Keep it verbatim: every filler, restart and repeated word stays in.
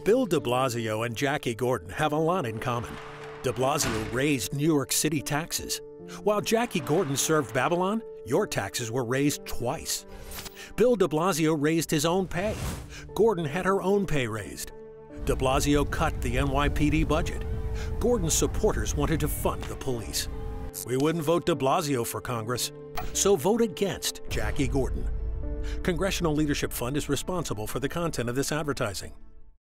Bill de Blasio and Jackie Gordon have a lot in common. De Blasio raised New York City taxes. While Jackie Gordon served Babylon, your taxes were raised twice. Bill de Blasio raised his own pay. Gordon had her own pay raised. De Blasio cut the N Y P D budget. Gordon's supporters wanted to fund the police. We wouldn't vote de Blasio for Congress, so vote against Jackie Gordon. Congressional Leadership Fund is responsible for the content of this advertising.